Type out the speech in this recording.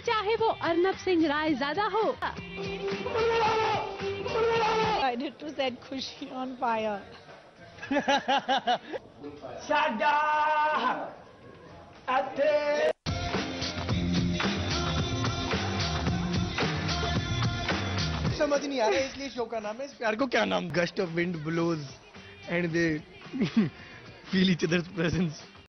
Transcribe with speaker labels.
Speaker 1: चाहे वो अर्नब सिंह राय ज्यादा हो।
Speaker 2: Decided to set Khushi on fire.
Speaker 3: समझ नहीं आ रहा है, इसलिए शो का नाम है। इस प्यार को क्या नाम? Gust of wind blows and they feel each others presence.